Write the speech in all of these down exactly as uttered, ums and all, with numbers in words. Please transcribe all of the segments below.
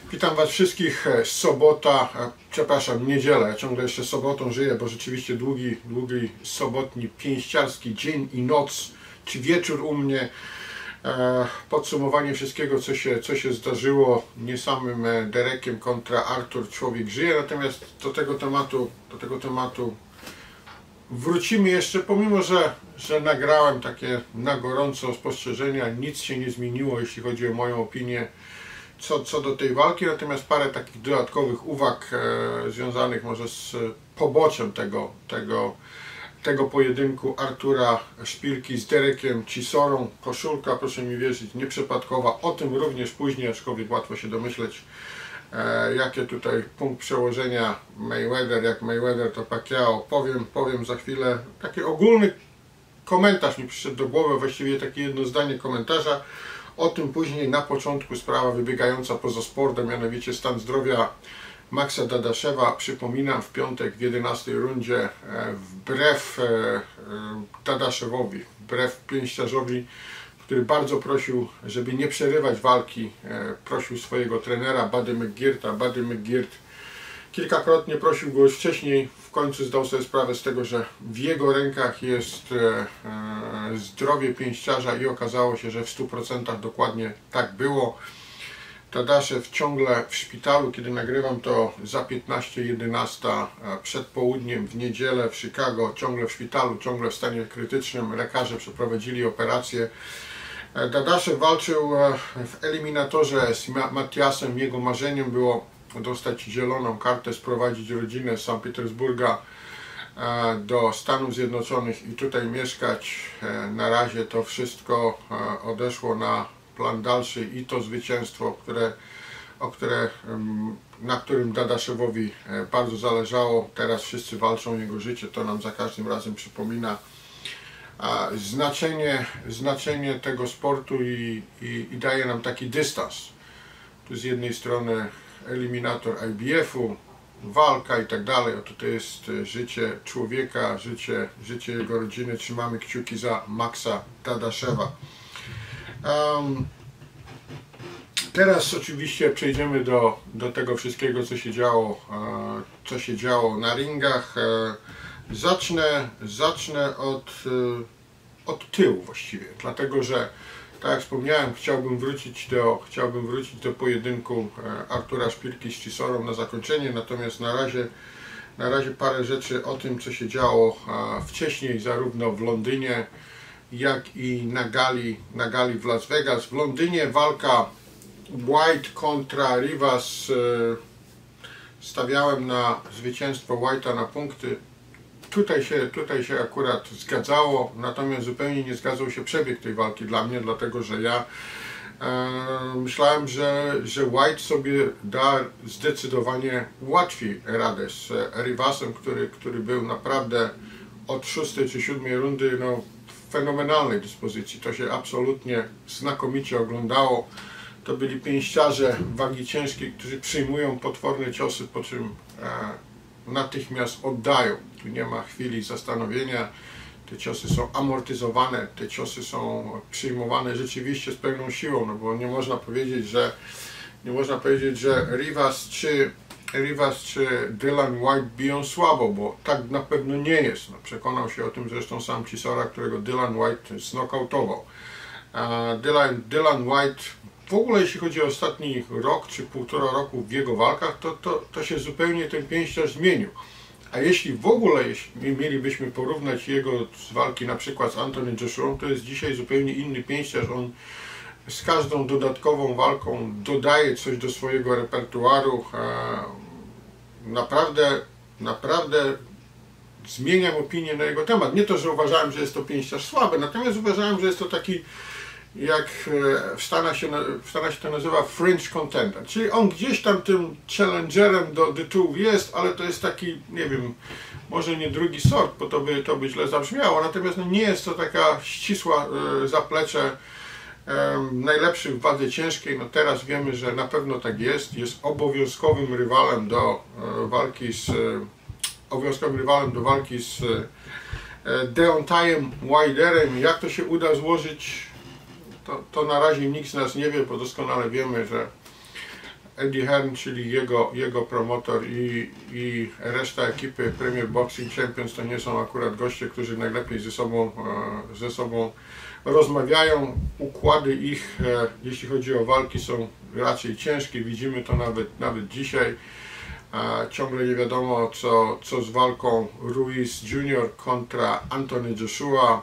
Witam Was wszystkich. Sobota, przepraszam, niedziela. Ja ciągle jeszcze sobotą żyję, bo rzeczywiście długi, długi sobotni, pięściarski dzień i noc, czy wieczór u mnie. Podsumowanie wszystkiego, co się, co się zdarzyło. Nie samym Derekiem kontra Artur człowiek żyje, natomiast do tego tematu, do tego tematu wrócimy jeszcze, pomimo że, że nagrałem takie na gorąco spostrzeżenia. Nic się nie zmieniło, jeśli chodzi o moją opinię Co, co do tej walki, natomiast parę takich dodatkowych uwag e, związanych może z poboczem tego, tego, tego pojedynku Artura Szpilki z Derekiem Chisorą. Koszulka, proszę mi wierzyć, nieprzypadkowa. O tym również później, aczkolwiek łatwo się domyśleć, e, jakie tutaj punkt przełożenia Mayweather, jak Mayweather to Pacquiao. Powiem, powiem za chwilę. Taki ogólny komentarz mi przyszedł do głowy, właściwie takie jedno zdanie komentarza. O tym później. Na początku sprawa wybiegająca poza sportem, mianowicie stan zdrowia Maxa Dadaszewa. Przypominam, w piątek w jedenastej rundzie wbrew Dadaszewowi, wbrew pięściarzowi, który bardzo prosił, żeby nie przerywać walki, prosił swojego trenera Buddy McGirta. Buddy McGirt kilkakrotnie prosił go już wcześniej, w końcu zdał sobie sprawę z tego, że w jego rękach jest e, e, zdrowie pięściarza i okazało się, że w stu procentach dokładnie tak było. Dadaszew ciągle w szpitalu, kiedy nagrywam to za piętnaście jedenaście przed południem w niedzielę w Chicago, ciągle w szpitalu, ciągle w stanie krytycznym. Lekarze przeprowadzili operację. Dadaszew walczył w eliminatorze z Matiasem. Jego marzeniem było dostać zieloną kartę, sprowadzić rodzinę z Sankt Petersburga do Stanów Zjednoczonych i tutaj mieszkać. Na razie to wszystko odeszło na plan dalszy i to zwycięstwo, które, o które, na którym Dadaszewowi bardzo zależało. Teraz wszyscy walczą o jego życie, to nam za każdym razem przypomina znaczenie, znaczenie tego sportu i, i, i daje nam taki dystans. Tu z jednej strony eliminator I B F-u, walka i tak dalej. Oto to jest życie człowieka, życie, życie jego rodziny. Trzymamy kciuki za Maxa Dadaszewa. Um, teraz oczywiście przejdziemy do, do tego wszystkiego, co się działo, e, co się działo na ringach. E, zacznę, zacznę od, e, od tyłu właściwie, dlatego że tak jak wspomniałem, chciałbym wrócić do, chciałbym wrócić do pojedynku Artura Szpilki z Chisorą na zakończenie, natomiast na razie, na razie parę rzeczy o tym, co się działo wcześniej, zarówno w Londynie, jak i na gali, na gali w Las Vegas. W Londynie walka White kontra Rivas. Stawiałem na zwycięstwo White'a na punkty. Tutaj się, tutaj się akurat zgadzało, natomiast zupełnie nie zgadzał się przebieg tej walki dla mnie, dlatego że ja e, myślałem, że, że White sobie da zdecydowanie łatwiej radę z Rivasem, który, który był naprawdę od szóstej czy siódmej rundy no, w fenomenalnej dyspozycji. To się absolutnie znakomicie oglądało. To byli pięściarze wagi ciężkiej, którzy przyjmują potworne ciosy, po czym e, natychmiast oddają. Tu nie ma chwili zastanowienia. Te ciosy są amortyzowane, te ciosy są przyjmowane rzeczywiście z pełną siłą, no bo nie można powiedzieć, że nie można powiedzieć, że Rivas czy Rivas czy Dillian Whyte biją słabo, bo tak na pewno nie jest. No, przekonał się o tym zresztą sam Chisora, którego Dillian Whyte znokautował. Dillian, Dillian Whyte w ogóle, jeśli chodzi o ostatni rok czy półtora roku w jego walkach, to, to, to się zupełnie ten pięściarz zmienił. A jeśli w ogóle jeśli mielibyśmy porównać jego z walki na przykład z Anthony Joshua, to jest dzisiaj zupełnie inny pięściarz. On z każdą dodatkową walką dodaje coś do swojego repertuaru. Naprawdę, naprawdę zmieniam opinię na jego temat. Nie to, że uważałem, że jest to pięściarz słaby, natomiast uważałem, że jest to taki, jak w Stanach się, w Stanach się to nazywa fringe contender, czyli on gdzieś tam tym challengerem do tytułu jest, ale to jest taki, nie wiem, może nie drugi sort, bo to by, to by źle zabrzmiało, natomiast no nie jest to taka ścisła y, zaplecze y, najlepszych w wadze ciężkiej. No teraz wiemy, że na pewno tak jest, jest obowiązkowym rywalem do y, walki z y, obowiązkowym rywalem do walki z y, Deontayem Wilderem. Jak to się uda złożyć, To, to na razie nikt z nas nie wie, bo doskonale wiemy, że Eddie Hearn, czyli jego, jego promotor i, i reszta ekipy Premier Boxing Champions to nie są akurat goście, którzy najlepiej ze sobą, ze sobą rozmawiają. Układy ich, jeśli chodzi o walki, są raczej ciężkie. Widzimy to nawet, nawet dzisiaj. Ciągle nie wiadomo, co, co z walką Ruiz junior kontra Anthony Joshua.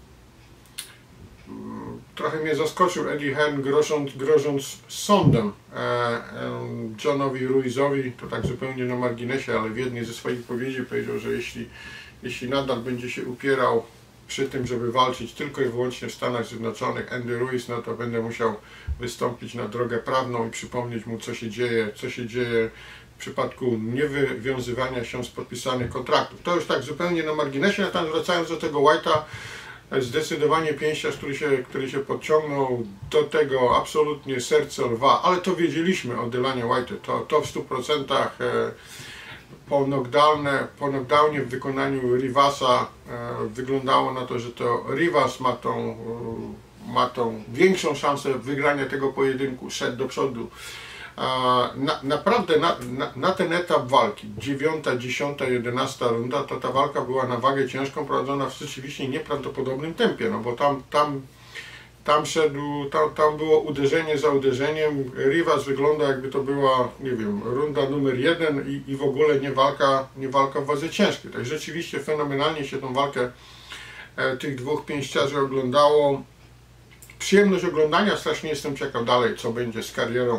Trochę mnie zaskoczył Eddie Hearn, grożąc, grożąc sądem e, e, Johnowi Ruizowi, to tak zupełnie na marginesie, ale w jednej ze swoich powiedzi powiedział, że jeśli, jeśli nadal będzie się upierał przy tym, żeby walczyć tylko i wyłącznie w Stanach Zjednoczonych, Andy Ruiz, no to będę musiał wystąpić na drogę prawną i przypomnieć mu, co się dzieje, co się dzieje w przypadku niewywiązywania się z podpisanych kontraktów. To już tak zupełnie na marginesie, natomiast wracając do tego White'a, zdecydowanie pięściarz, który się, który się podciągnął, do tego absolutnie serce lwa, ale to wiedzieliśmy o Dylanie White'ie, to, to w stu procentach e, po, knockdownie, po knockdownie w wykonaniu Rivasa e, wyglądało na to, że to Rivas ma tą, e, ma tą większą szansę wygrania tego pojedynku, szedł do przodu. Na, naprawdę na, na, na ten etap walki, dziewiąta, dziesiąta, jedenasta runda, to ta walka była na wagę ciężką prowadzona w rzeczywiście nieprawdopodobnym tempie, no bo tam, tam, tam szedł, tam, tam było uderzenie za uderzeniem. Rivas wygląda, jakby to była, nie wiem, runda numer jeden i, i w ogóle nie walka, nie walka w wadze ciężkiej. Tak rzeczywiście fenomenalnie się tą walkę e, tych dwóch pięściarzy oglądało. Przyjemność oglądania, strasznie jestem ciekaw dalej, co będzie z karierą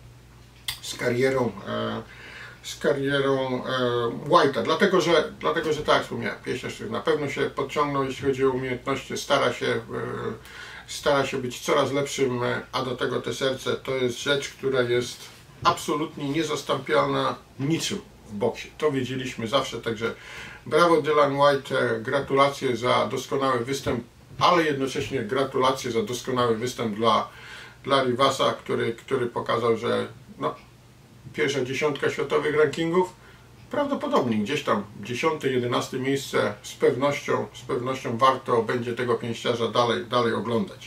z karierą, e, z karierą e, White'a, dlatego że, dlatego, że tak jak wspomniałem, pięściarz na pewno się podciągnął, jeśli chodzi o umiejętności, stara się, e, stara się być coraz lepszym, a do tego te serce to jest rzecz, która jest absolutnie niezastąpiona niczym w boksie. To wiedzieliśmy zawsze, także brawo Dylan White, gratulacje za doskonały występ, ale jednocześnie gratulacje za doskonały występ dla, dla Rivasa, który, który pokazał, że no, pierwsza dziesiątka światowych rankingów, prawdopodobnie gdzieś tam dziesiąte, jedenaste miejsce, z pewnością, z pewnością warto będzie tego pięściarza dalej, dalej oglądać.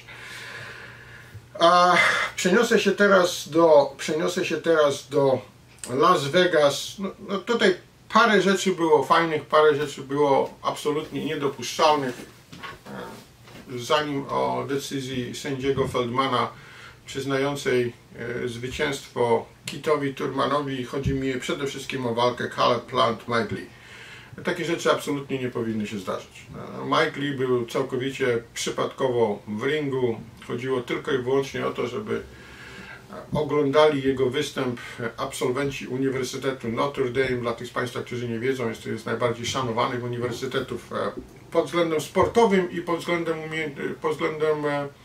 A przeniosę się teraz do, przeniosę się teraz do Las Vegas. No, no tutaj parę rzeczy było fajnych, parę rzeczy było absolutnie niedopuszczalnych. Zanim o decyzji sędziego Feldmana przyznającej e, zwycięstwo Kitowi Turmanowi, chodzi mi przede wszystkim o walkę Caleb Plant-Mike Lee. Takie rzeczy absolutnie nie powinny się zdarzyć. Mike Lee był całkowicie przypadkowo w ringu. Chodziło tylko i wyłącznie o to, żeby oglądali jego występ absolwenci Uniwersytetu Notre Dame. Dla tych z Państwa, którzy nie wiedzą, jest to jest najbardziej szanowanych uniwersytetów pod względem sportowym i pod względem, pod względem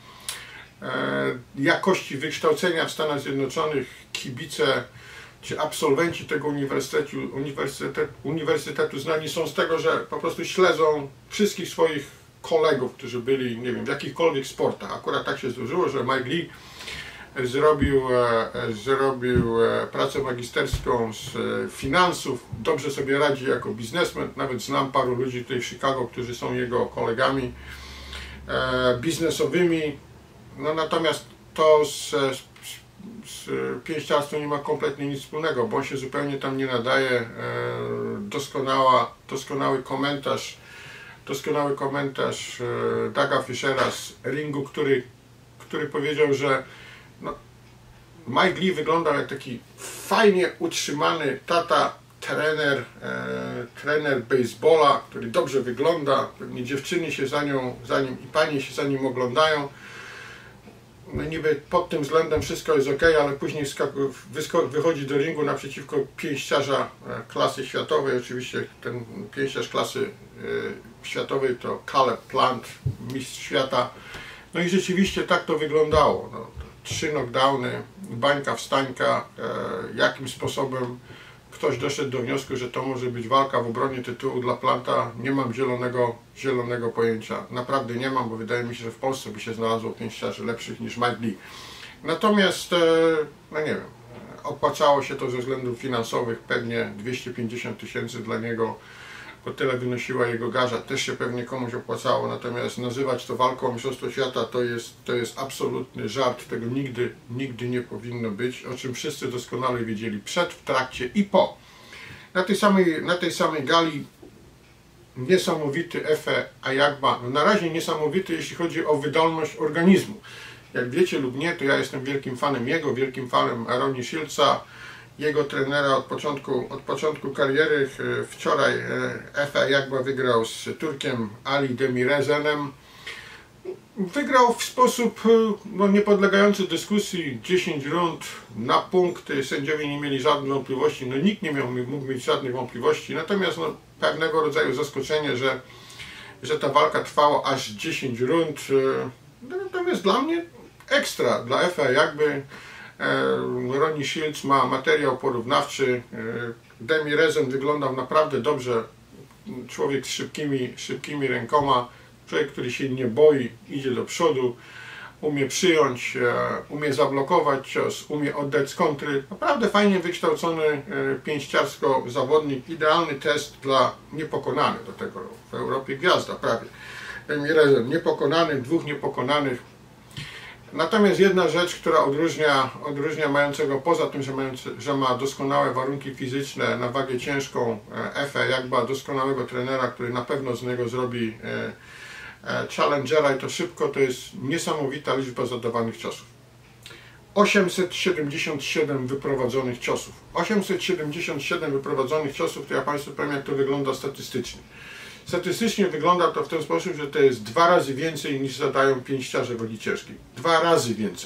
jakości wykształcenia w Stanach Zjednoczonych. Kibice czy absolwenci tego uniwersytetu, uniwersytetu, uniwersytetu znani są z tego, że po prostu śledzą wszystkich swoich kolegów, którzy byli, nie wiem, w jakichkolwiek sportach. Akurat tak się zdarzyło, że Mike Lee zrobił, zrobił pracę magisterską z finansów, dobrze sobie radzi jako biznesmen, nawet znam paru ludzi tutaj w Chicago, którzy są jego kolegami biznesowymi, no natomiast to z, z, z pięściarstwem nie ma kompletnie nic wspólnego, bo on się zupełnie tam nie nadaje. Doskonała, doskonały komentarz doskonały komentarz Douga Fishera z ringu, który, który powiedział, że no, Mike Lee wyglądał jak taki fajnie utrzymany tata, trener, e, trener baseballa, który dobrze wygląda, pewnie dziewczyny się za, nią, za nim i panie się za nim oglądają. No niby pod tym względem wszystko jest ok, ale później wychodzi do ringu naprzeciwko pięściarza klasy światowej. Oczywiście ten pięściarz klasy e, światowej to Caleb Plant, mistrz świata. No i rzeczywiście tak to wyglądało. No, trzy knockdowny, bańka wstańka, e, jakim sposobem ktoś doszedł do wniosku, że to może być walka w obronie tytułu dla Planta, nie mam zielonego, zielonego pojęcia. Naprawdę nie mam, bo wydaje mi się, że w Polsce by się znalazło pięściarzy lepszych niż Mike Lee. Natomiast, e, no nie wiem, opłacało się to ze względów finansowych, pewnie dwieście pięćdziesiąt tysięcy dla niego bo tyle wynosiła jego garza, też się pewnie komuś opłacało, natomiast nazywać to walką o mistrzostwo świata to jest, to jest absolutny żart, tego nigdy, nigdy nie powinno być, o czym wszyscy doskonale wiedzieli przed, w trakcie i po. Na tej samej, na tej samej gali niesamowity Efe Ayagba, no na razie niesamowity, jeśli chodzi o wydolność organizmu. Jak wiecie lub nie, to ja jestem wielkim fanem jego, wielkim fanem Ronnie Shieldsa, jego trenera od początku, od początku kariery. Wczoraj Efe Ayagba wygrał z Turkiem Ali Demirezenem. Wygrał w sposób no, niepodlegający dyskusji, dziesięć rund na punkty, sędziowie nie mieli żadnych wątpliwości, no nikt nie miał, mógł mieć żadnych wątpliwości, natomiast no, pewnego rodzaju zaskoczenie, że, że ta walka trwała aż dziesięć rund, natomiast dla mnie ekstra, dla Efe Ayagby. Ronnie Shields ma materiał porównawczy, Demirezen wyglądał naprawdę dobrze, człowiek z szybkimi, szybkimi rękoma, człowiek, który się nie boi, idzie do przodu, umie przyjąć, umie zablokować cios, umie oddać z kontry. Naprawdę fajnie wykształcony pięściarsko zawodnik, idealny test dla niepokonanych, do tego w Europie gwiazda prawie. Demirezen niepokonany, dwóch niepokonanych. Natomiast jedna rzecz, która odróżnia, odróżnia mającego, poza tym, że, mający, że ma doskonałe warunki fizyczne na wagę ciężką, Efe Ayagba, doskonałego trenera, który na pewno z niego zrobi challengera i to szybko, to jest niesamowita liczba zadawanych ciosów. osiemset siedemdziesiąt siedem wyprowadzonych ciosów. osiemset siedemdziesiąt siedem wyprowadzonych ciosów, to ja Państwu powiem, jak to wygląda statystycznie. Statystycznie wygląda to w ten sposób, że to jest dwa razy więcej niż zadają pięściarze wagi ciężkiej. Dwa razy więcej.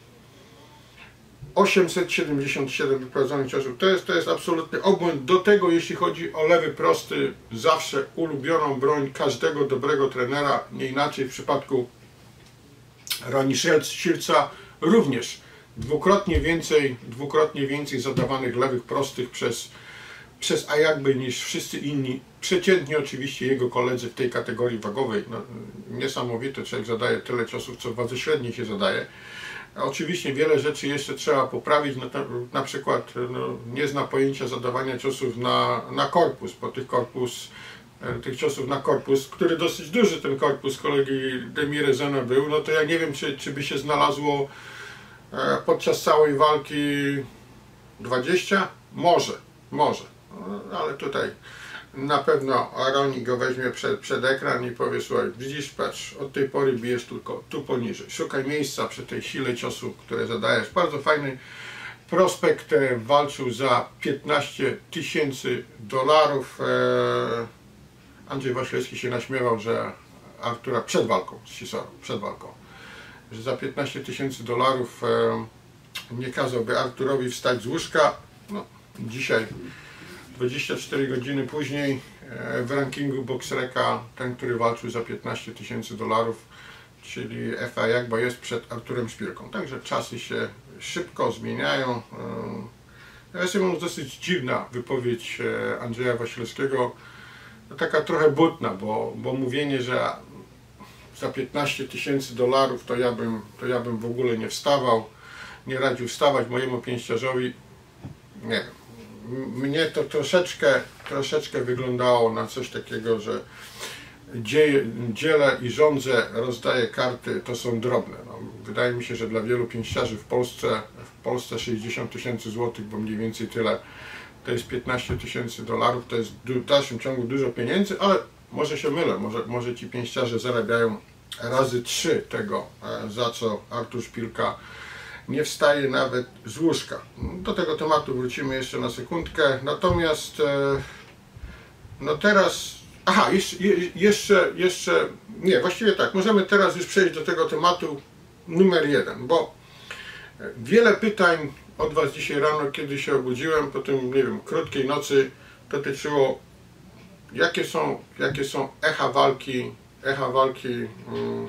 osiemset siedemdziesiąt siedem wyprowadzonych ciosów. To jest, to jest absolutny obłęd. Do tego, jeśli chodzi o lewy prosty, zawsze ulubioną broń każdego dobrego trenera. Nie inaczej w przypadku Ronnie Shieldsa również dwukrotnie więcej, dwukrotnie więcej zadawanych lewych prostych przez przez Ayagbę niż wszyscy inni, przeciętnie oczywiście jego koledzy w tej kategorii wagowej. No, niesamowite, człowiek zadaje tyle ciosów, co w wadze średniej się zadaje. Oczywiście wiele rzeczy jeszcze trzeba poprawić, na, na przykład no, nie zna pojęcia zadawania ciosów na, na korpus, bo tych korpus, tych ciosów na korpus, który dosyć duży ten korpus kolegi Demirezena był, no to ja nie wiem, czy, czy by się znalazło podczas całej walki dwadzieścia? Może, może. No, ale tutaj na pewno Ronnie go weźmie przed, przed ekran i powie: słuchaj, widzisz, patrz, od tej pory bijesz tylko tu poniżej. Szukaj miejsca przy tej sile ciosu, które zadajesz. Bardzo fajny prospekt, walczył za piętnaście tysięcy dolarów. Andrzej Wasilewski się naśmiewał, że Artura przed walką z Cisorą, przed walką, że za piętnaście tysięcy dolarów nie kazałby Arturowi wstać z łóżka. No, dzisiaj dwadzieścia cztery godziny później w rankingu BoxReca ten, który walczył za piętnaście tysięcy dolarów, czyli Efe Ayagba, jest przed Arturem Szpilką. Także czasy się szybko zmieniają. Ja sobie mam dosyć dziwna wypowiedź Andrzeja Wasilewskiego, taka trochę butna, bo, bo mówienie, że za piętnaście tysięcy dolarów to ja bym, to ja bym w ogóle nie wstawał, nie radził wstawać mojemu pięściarzowi, nie wiem. Mnie to troszeczkę, troszeczkę wyglądało na coś takiego, że dzieje, dzielę i rządzę, rozdaję karty, to są drobne. No, wydaje mi się, że dla wielu pięściarzy w Polsce, w Polsce sześćdziesiąt tysięcy złotych, bo mniej więcej tyle, to jest piętnaście tysięcy dolarów, to jest w dalszym ciągu dużo pieniędzy, ale może się mylę, może, może ci pięściarze zarabiają razy trzy tego, za co Artur Szpilka nie wstaje nawet z łóżka. Do tego tematu wrócimy jeszcze na sekundkę. Natomiast no teraz, aha, jeszcze, jeszcze, jeszcze, nie, właściwie tak, możemy teraz już przejść do tego tematu numer jeden, bo wiele pytań od Was dzisiaj rano, kiedy się obudziłem po tym, nie wiem, krótkiej nocy, dotyczyło, jakie są, jakie są echa walki, echa walki um,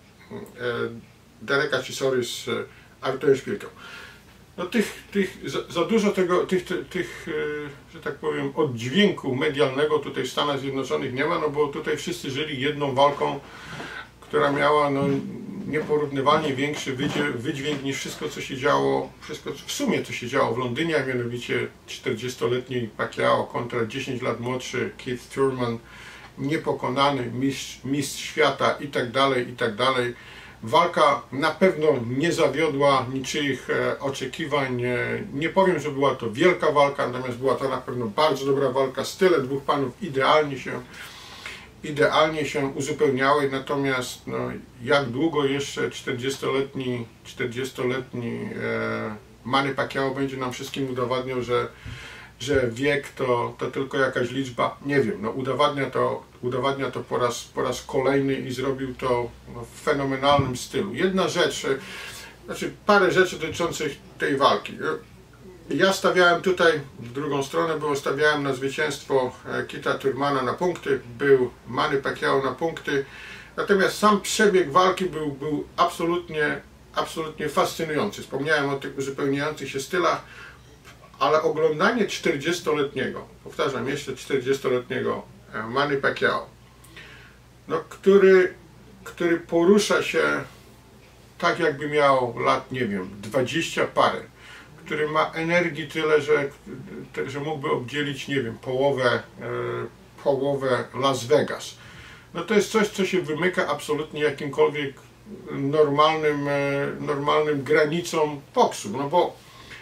Dereka Chisory z Arturem Szpilką. No tych, tych, za, za dużo tego, tych, tych, tych, że tak powiem, oddźwięku medialnego tutaj w Stanach Zjednoczonych nie ma, no bo tutaj wszyscy żyli jedną walką, która miała no, nieporównywalnie większy wydźwięk niż wszystko, co się działo, wszystko w sumie, co się działo w Londynie, a mianowicie czterdziestoletni Pacquiao kontra dziesięć lat młodszy Keith Thurman, niepokonany mistrz, mistrz świata i tak dalej, i tak dalej. Walka na pewno nie zawiodła niczyich oczekiwań. Nie powiem, że była to wielka walka, natomiast była to na pewno bardzo dobra walka. Style dwóch panów idealnie się idealnie się uzupełniały, natomiast no, jak długo jeszcze czterdziestoletni czterdziestoletni e, Manny Pacquiao będzie nam wszystkim udowadniał, że, że wiek to, to tylko jakaś liczba, nie wiem, no, udowadnia to, udowadnia to po, raz, po raz kolejny i zrobił to no, w fenomenalnym stylu. Jedna rzecz, znaczy parę rzeczy dotyczących tej walki. Ja stawiałem tutaj, w drugą stronę było, stawiałem na zwycięstwo Keitha Thurmana na punkty, był Manny Pacquiao na punkty, natomiast sam przebieg walki był, był absolutnie, absolutnie fascynujący. Wspomniałem o tych uzupełniających się stylach, ale oglądanie czterdziestoletniego, powtarzam jeszcze czterdziestoletniego Manny Pacquiao, no, który, który porusza się tak jakby miał lat, nie wiem, dwadzieścia parę, który ma energii tyle, że, że mógłby obdzielić, nie wiem, połowę, e, połowę Las Vegas. No to jest coś, co się wymyka absolutnie jakimkolwiek normalnym, e, normalnym granicom boksu, no bo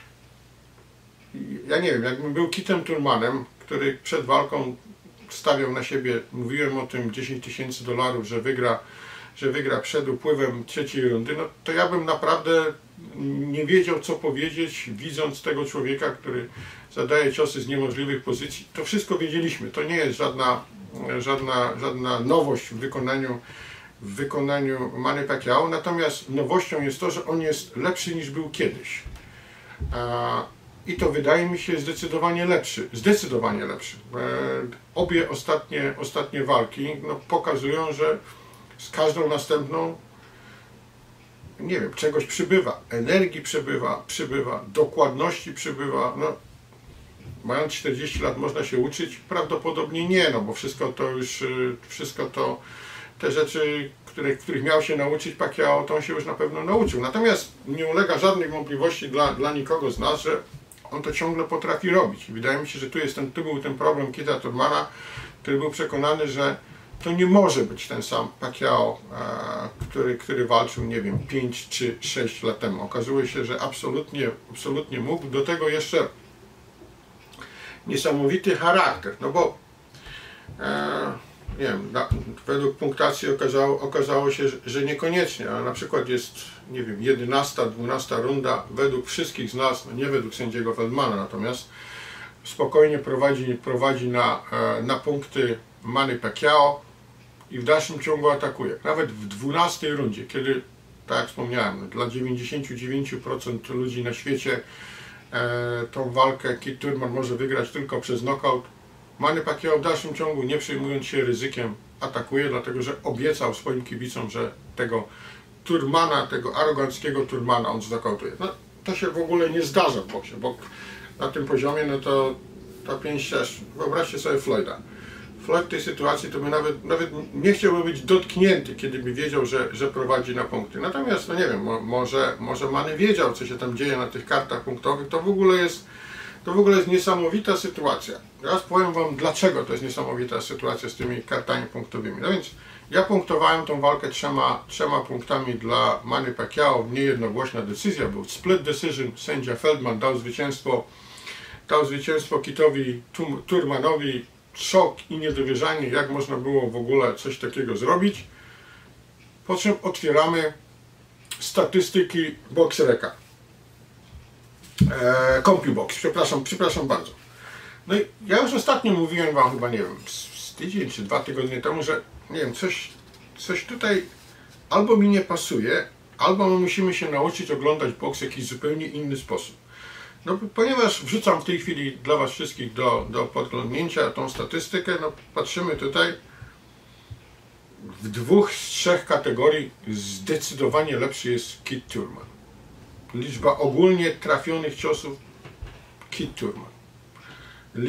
ja nie wiem, jakbym był Keithem Thurmanem, który przed walką stawiał na siebie, mówiłem o tym, dziesięć tysięcy dolarów, że wygra, że wygra przed upływem trzeciej rundy, no to ja bym naprawdę nie wiedział, co powiedzieć, widząc tego człowieka, który zadaje ciosy z niemożliwych pozycji. To wszystko wiedzieliśmy. To nie jest żadna, żadna, żadna nowość w wykonaniu, w wykonaniu Manny Pacquiao. Natomiast nowością jest to, że on jest lepszy niż był kiedyś. I to wydaje mi się zdecydowanie lepszy. Zdecydowanie lepszy. Obie ostatnie, ostatnie walki no, pokazują, że z każdą następną, nie wiem, czegoś przybywa, energii przybywa, przybywa, dokładności przybywa. No, mając czterdzieści lat można się uczyć? Prawdopodobnie nie, no bo wszystko to już, wszystko to, te rzeczy, które, których miał się nauczyć Pacquiao, to on się już na pewno nauczył. Natomiast nie ulega żadnej wątpliwości dla, dla nikogo z nas, że on to ciągle potrafi robić. I wydaje mi się, że tu, jest ten, tu był ten problem Keitha Thurmana, który był przekonany, że to nie może być ten sam Pacquiao, e, który, który walczył, nie wiem, pięć czy sześć lat temu. Okazuje się, że absolutnie, absolutnie mógł. Do tego jeszcze niesamowity charakter, no bo e, nie wiem, na, według punktacji okazało, okazało się, że, że niekoniecznie, ale na przykład jest, nie wiem, jedenasta, dwunasta runda według wszystkich z nas, no nie według sędziego Feldmana, natomiast spokojnie prowadzi, prowadzi na, e, na punkty Manny Pacquiao i w dalszym ciągu atakuje. Nawet w dwunastej rundzie, kiedy, tak jak wspomniałem, dla dziewięćdziesięciu dziewięciu procent ludzi na świecie e, tą walkę Keith Thurman może wygrać tylko przez knockout, Manny Pacquiao w dalszym ciągu, nie przejmując się ryzykiem, atakuje, dlatego że obiecał swoim kibicom, że tego Thurmana, tego aroganckiego Thurmana on znokautuje. No, to się w ogóle nie zdarza w boksie, bo na tym poziomie, no to, to pięć sześć. Wyobraźcie sobie Floyda. Floyd w tej sytuacji to by nawet, nawet nie chciałby być dotknięty, kiedy by wiedział, że, że prowadzi na punkty. Natomiast, no nie wiem, mo, może, może Manny wiedział, co się tam dzieje na tych kartach punktowych. To w ogóle jest, to w ogóle jest niesamowita sytuacja. Teraz powiem wam, dlaczego to jest niesamowita sytuacja z tymi kartami punktowymi. No więc ja punktowałem tą walkę trzema, trzema punktami dla Manny Pacquiao. Niejednogłośna decyzja, był split decision. Sędzia Feldman dał zwycięstwo, dał zwycięstwo Keithowi Thurmanowi. Szok i niedowierzanie, jak można było w ogóle coś takiego zrobić. Po czym otwieramy statystyki BoxReca. Eee, CompuBox, przepraszam, przepraszam bardzo. No i ja już ostatnio mówiłem wam, chyba nie wiem, z tydzień czy dwa tygodnie temu, że nie wiem, coś, coś tutaj albo mi nie pasuje, albo my musimy się nauczyć oglądać boks w jakiś zupełnie inny sposób. No, ponieważ wrzucam w tej chwili dla was wszystkich do, do podglądnięcia tą statystykę, no patrzymy tutaj, w dwóch z trzech kategorii zdecydowanie lepszy jest Keith Thurman. Liczba ogólnie trafionych ciosów Keith Thurman.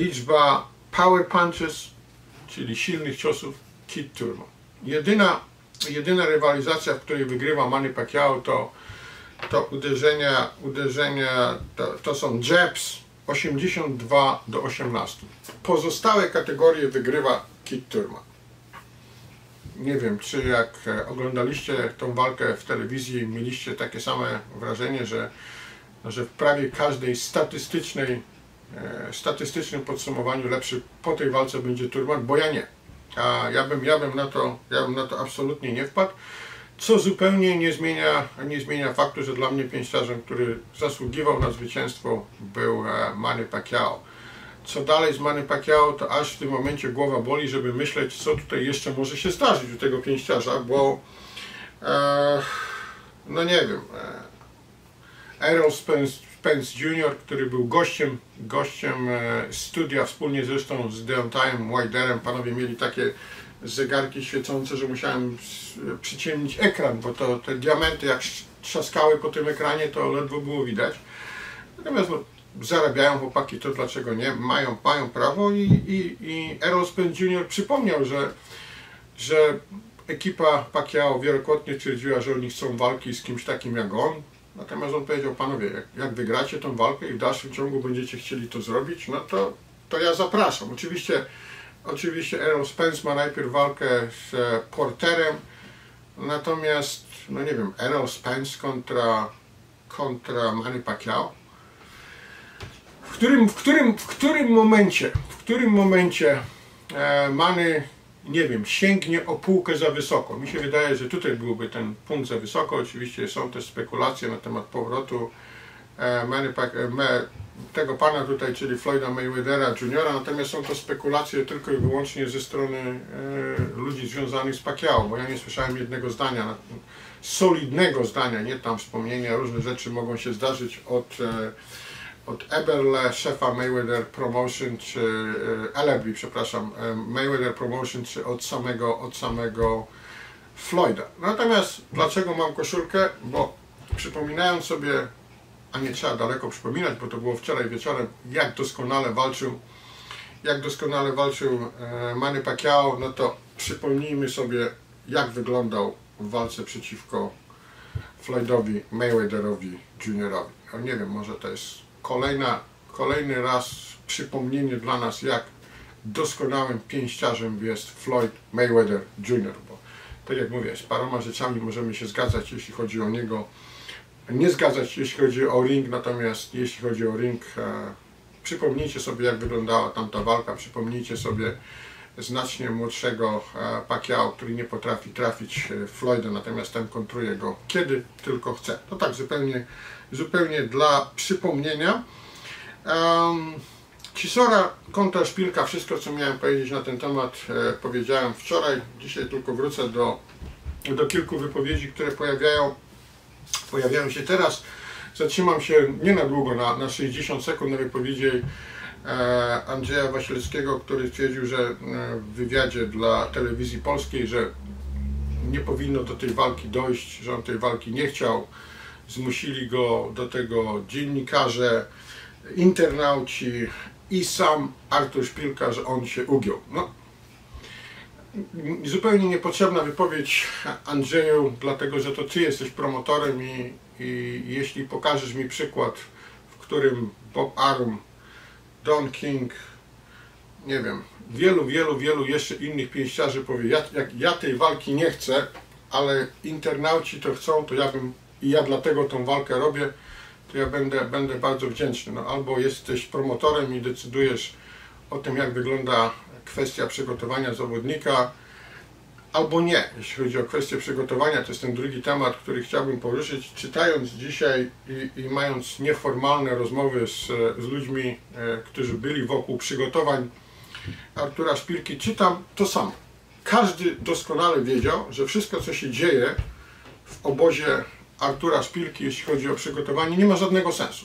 Liczba power punches, czyli silnych ciosów Keith Thurman. Jedyna, jedyna rywalizacja, w której wygrywa Manny Pacquiao, to, to uderzenia, uderzenia to, to są jabs osiemdziesiąt dwa do osiemnastu. Pozostałe kategorie wygrywa Keith Thurman. Nie wiem, czy jak oglądaliście tą walkę w telewizji, mieliście takie same wrażenie, że, że w prawie każdej statystycznej, e, statystycznym podsumowaniu lepszy po tej walce będzie Thurman, bo ja nie. A ja bym, ja bym, na, to, ja bym na to absolutnie nie wpadł, co zupełnie nie zmienia, nie zmienia faktu, że dla mnie pięściarzem, który zasługiwał na zwycięstwo, był e, Manny Pacquiao. Co dalej z Manny Pacquiao, to aż w tym momencie głowa boli, żeby myśleć, co tutaj jeszcze może się zdarzyć u tego pięściarza, bo e, no nie wiem, e, Errol Spence, Spence junior, który był gościem, gościem e, studia, wspólnie zresztą z Deontayem Wilderem, panowie mieli takie zegarki świecące, że musiałem przyciemnić ekran, bo to te diamenty jak trzaskały po tym ekranie, to ledwo było widać. Natomiast no, zarabiają chłopaki, to dlaczego nie? Mają, mają prawo i, i, i Errol Spence junior przypomniał, że, że ekipa Pacquiao wielokrotnie twierdziła, że oni chcą walki z kimś takim jak on. Natomiast on powiedział, panowie, jak, jak wygracie tą walkę i w dalszym ciągu będziecie chcieli to zrobić, no to, to ja zapraszam. Oczywiście, oczywiście Errol Spence ma najpierw walkę z Porterem, natomiast, no nie wiem, Errol Spence kontra, kontra Manny Pacquiao. W którym, w którym, w którym momencie, w którym momencie e, Manny, nie wiem, sięgnie o półkę za wysoko. Mi się wydaje, że tutaj byłby ten punkt za wysoko. Oczywiście są też spekulacje na temat powrotu e, Manny Pacquiao, tego pana tutaj, czyli Floyda Mayweathera juniora, natomiast są to spekulacje tylko i wyłącznie ze strony e, ludzi związanych z Pacquiao, bo ja nie słyszałem jednego zdania, solidnego zdania, nie tam wspomnienia, różne rzeczy mogą się zdarzyć od e, od Eberle, szefa Mayweather Promotion, czy Ellerbe, przepraszam, Mayweather Promotion, czy od samego, od samego Floyda. Natomiast dlaczego mam koszulkę? Bo przypominając sobie, a nie trzeba daleko przypominać, bo to było wczoraj wieczorem, jak doskonale walczył, jak doskonale walczył Manny Pacquiao, no to przypomnijmy sobie, jak wyglądał w walce przeciwko Floydowi Mayweatherowi juniorowi. No nie wiem, może to jest Kolejna, kolejny raz przypomnienie dla nas, jak doskonałym pięściarzem jest Floyd Mayweather junior, bo tak jak mówię, z paroma rzeczami możemy się zgadzać, jeśli chodzi o niego, nie zgadzać, jeśli chodzi o ring, natomiast jeśli chodzi o ring, e, przypomnijcie sobie, jak wyglądała tamta walka, przypomnijcie sobie znacznie młodszego e, Pacquiao, który nie potrafi trafić Floyda, natomiast ten kontruje go kiedy tylko chce. To tak zupełnie zupełnie dla przypomnienia. Um, Chisora kontra Szpilka, wszystko co miałem powiedzieć na ten temat e, powiedziałem wczoraj. Dzisiaj tylko wrócę do, do kilku wypowiedzi, które pojawiają, pojawiają się teraz. Zatrzymam się nie na długo, na, na sześćdziesiąt sekund na wypowiedzi e, Andrzeja Wasilewskiego, który stwierdził, że e, w wywiadzie dla telewizji polskiej, że nie powinno do tej walki dojść, że on tej walki nie chciał. Zmusili go do tego dziennikarze, internauci i sam Artur Szpilka, że on się ugiął. No, zupełnie niepotrzebna wypowiedź, Andrzeju, dlatego że to Ty jesteś promotorem i, i jeśli pokażesz mi przykład, w którym Bob Arum, Don King, nie wiem, wielu, wielu, wielu jeszcze innych pięściarzy powie, ja, jak ja tej walki nie chcę, ale internauci to chcą, to ja bym i ja dlatego tą walkę robię, to ja będę, będę bardzo wdzięczny. No, albo jesteś promotorem i decydujesz o tym, jak wygląda kwestia przygotowania zawodnika, albo nie. Jeśli chodzi o kwestię przygotowania, to jest ten drugi temat, który chciałbym poruszyć. Czytając dzisiaj i, i mając nieformalne rozmowy z, z ludźmi, e, którzy byli wokół przygotowań Artura Szpilki, czytam to samo. Każdy doskonale wiedział, że wszystko, co się dzieje w obozie Artura Szpilki, jeśli chodzi o przygotowanie, nie ma żadnego sensu.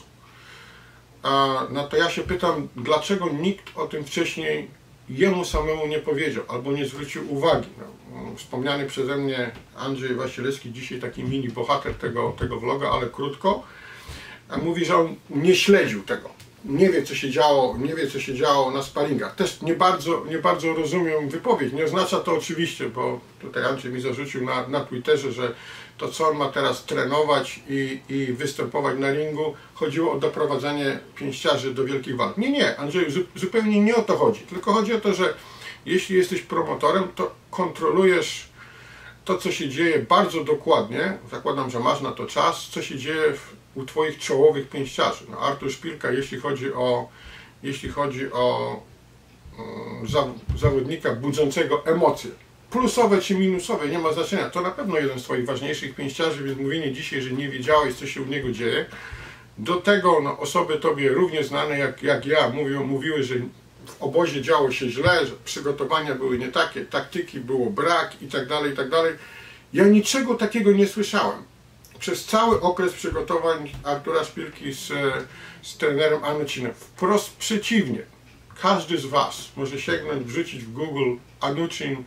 No to ja się pytam, dlaczego nikt o tym wcześniej jemu samemu nie powiedział, albo nie zwrócił uwagi. No, wspomniany przeze mnie Andrzej Wasilewski, dzisiaj taki mini bohater tego, tego vloga, ale krótko, mówi, że on nie śledził tego. nie wie, co się działo, nie wie, co się działo na sparingach. Też nie bardzo, nie bardzo rozumiem wypowiedź. Nie oznacza to oczywiście, bo tutaj Andrzej mi zarzucił na, na Twitterze, że to, co on ma teraz trenować i, i występować na ringu, chodziło o doprowadzenie pięściarzy do wielkich walk. Nie, nie, Andrzeju, zu, zupełnie nie o to chodzi. Tylko chodzi o to, że jeśli jesteś promotorem, to kontrolujesz to, co się dzieje bardzo dokładnie. Zakładam, że masz na to czas, co się dzieje w, u Twoich czołowych pięściarzy. No, Artur Szpilka, jeśli chodzi o, jeśli chodzi o um, za, zawodnika budzącego emocje, plusowe czy minusowe, nie ma znaczenia. To na pewno jeden z Twoich ważniejszych pięściarzy, więc mówienie dzisiaj, że nie wiedziałeś, co się u niego dzieje. Do tego no, osoby Tobie równie znane jak, jak ja mówią, mówiły, że w obozie działo się źle, że przygotowania były nie takie, taktyki było brak i tak dalej, i tak dalej. Ja niczego takiego nie słyszałem. Przez cały okres przygotowań Artura Szpilki z, z trenerem Anucinem. Wprost przeciwnie. Każdy z Was może sięgnąć, wrzucić w Google Anucin,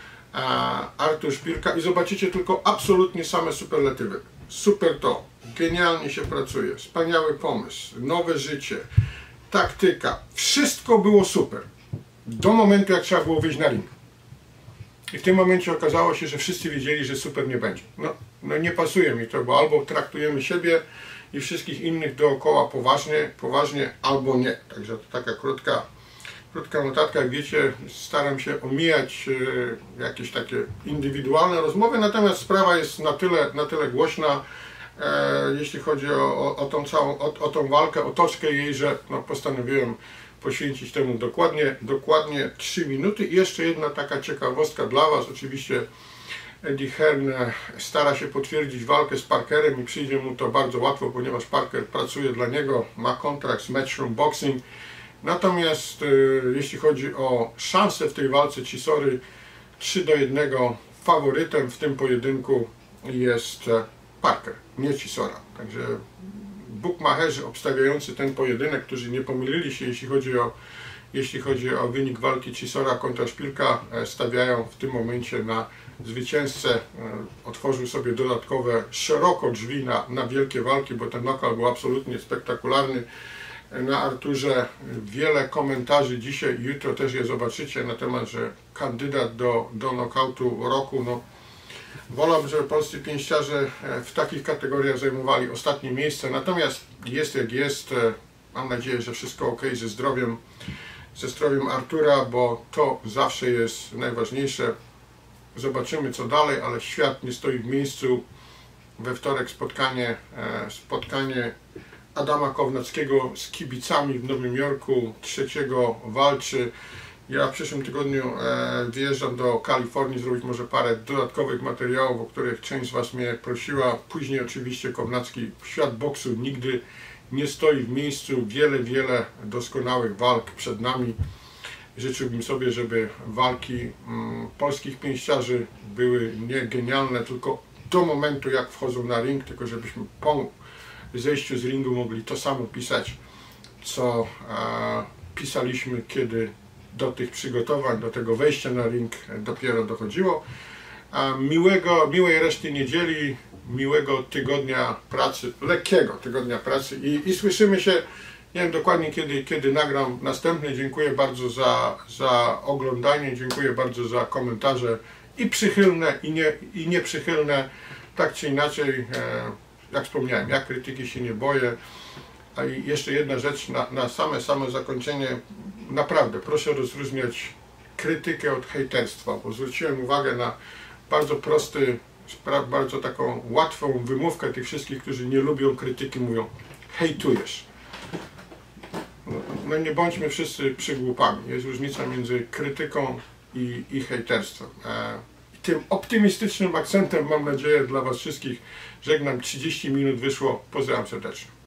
Artur Szpilka i zobaczycie tylko absolutnie same superlatywy. Super to, genialnie się pracuje, wspaniały pomysł, nowe życie, taktyka, wszystko było super. Do momentu, jak trzeba było wyjść na ring. I w tym momencie okazało się, że wszyscy wiedzieli, że super nie będzie. No, no nie pasuje mi to, bo albo traktujemy siebie i wszystkich innych dookoła poważnie, poważnie, albo nie. Także to taka krótka Krótka notatka, jak wiecie, staram się omijać e, jakieś takie indywidualne rozmowy, natomiast sprawa jest na tyle, na tyle głośna, e, jeśli chodzi o, o, o tą całą, o, o tą walkę, otoczkę jej, że no, postanowiłem poświęcić temu dokładnie, dokładnie trzy minuty. I jeszcze jedna taka ciekawostka dla Was. Oczywiście Eddie Hearn stara się potwierdzić walkę z Parkerem i przyjdzie mu to bardzo łatwo, ponieważ Parker pracuje dla niego, ma kontrakt z Matchroom Boxing. Natomiast y, jeśli chodzi o szanse w tej walce Chisory, trzy do jednego faworytem w tym pojedynku jest Parker, nie Chisora. Także bookmacherzy obstawiający ten pojedynek, którzy nie pomylili się, jeśli chodzi o, jeśli chodzi o wynik walki Chisora kontra Szpilka, stawiają w tym momencie na zwycięzcę. Otworzył sobie dodatkowe szeroko drzwi na, na wielkie walki, bo ten knockout był absolutnie spektakularny. Na Arturze wiele komentarzy dzisiaj i jutro też je zobaczycie na temat, że kandydat do, do knockoutu roku. No, wolałbym, żeby polscy pięściarze w takich kategoriach zajmowali ostatnie miejsce, natomiast jest jak jest. Mam nadzieję, że wszystko ok ze zdrowiem, ze zdrowiem Artura, bo to zawsze jest najważniejsze. Zobaczymy, co dalej, ale świat nie stoi w miejscu. We wtorek spotkanie, spotkanie Adama Kownackiego z kibicami w Nowym Jorku, trzeciego walczy. Ja w przyszłym tygodniu e, wyjeżdżam do Kalifornii, zrobić może parę dodatkowych materiałów, o których część z Was mnie prosiła. Później oczywiście Kownacki, świat boksu nigdy nie stoi w miejscu. Wiele, wiele doskonałych walk przed nami. Życzyłbym sobie, żeby walki mm, polskich pięściarzy były nie genialne, tylko do momentu, jak wchodzą na ring, tylko żebyśmy po zejściu z ringu mogli to samo pisać, co e, pisaliśmy, kiedy do tych przygotowań, do tego wejścia na ring dopiero dochodziło. A miłego, miłej reszty niedzieli, miłego tygodnia pracy, lekkiego tygodnia pracy i, i słyszymy się, nie wiem dokładnie kiedy, kiedy nagram następny. Dziękuję bardzo za, za oglądanie, dziękuję bardzo za komentarze i przychylne, i, nie, i nieprzychylne, tak czy inaczej. E, Jak wspomniałem, ja krytyki się nie boję. A i jeszcze jedna rzecz na, na same, same zakończenie. Naprawdę proszę rozróżniać krytykę od hejterstwa, bo zwróciłem uwagę na bardzo prosty, bardzo taką łatwą wymówkę tych wszystkich, którzy nie lubią krytyki, mówią: hejtujesz. No, no nie bądźmy wszyscy przygłupami. Jest różnica między krytyką i, i hejterstwem. E, Tym optymistycznym akcentem, mam nadzieję, dla Was wszystkich żegnam. trzydzieści minut wyszło. Pozdrawiam serdecznie.